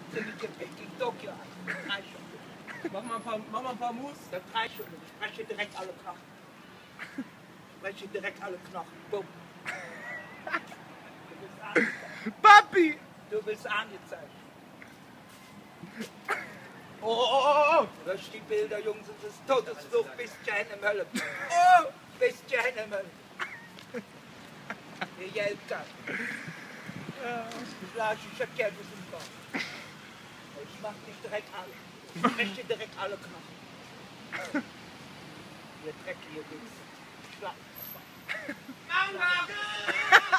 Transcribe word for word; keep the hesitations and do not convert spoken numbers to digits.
sind die gegen Tokio an. Drei Stunden. Mach mal ein paar, mach mal ein paar Moves. Ja, drei Stunden. Ich spreche direkt alle Knochen. Ich spreche direkt alle Knochen. Bumm. Du bist angezeigt. Papi! Du bist angezeigt. Oh, oh, oh, oh! Lösch die Bilder, Jungs, es ist Todesflucht bis Hölle. Oh! Bis Hölle. Ihr Jelka. Ich lasse dich erkennen, wo sind wir. Ich mach dich direkt alle. Ich spreche direkt alle Knochen. Ihr dreckige Wichser. Schlag. Mama!